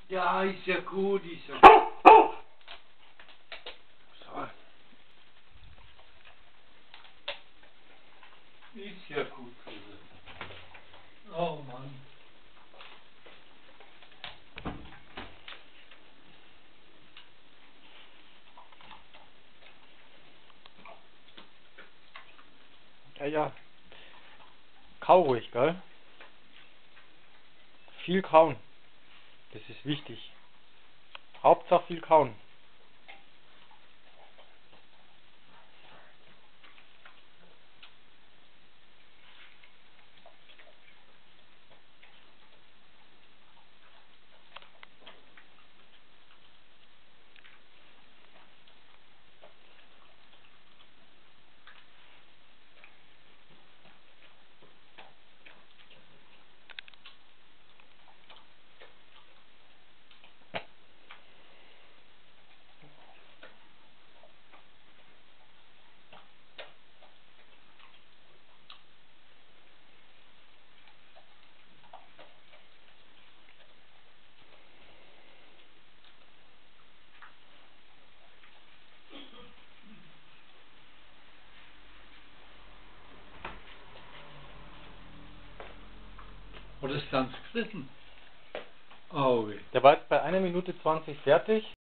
Ja, ist ja gut, ist ja gut. So. Ist ja gut. Oh Mann. Ja, ja. Kau ruhig, gell? Viel kauen. Das ist wichtig. Hauptsache viel kauen. Oder ist ganz gefressen? Oh, weh. Der war jetzt bei 1 Minute 20 fertig.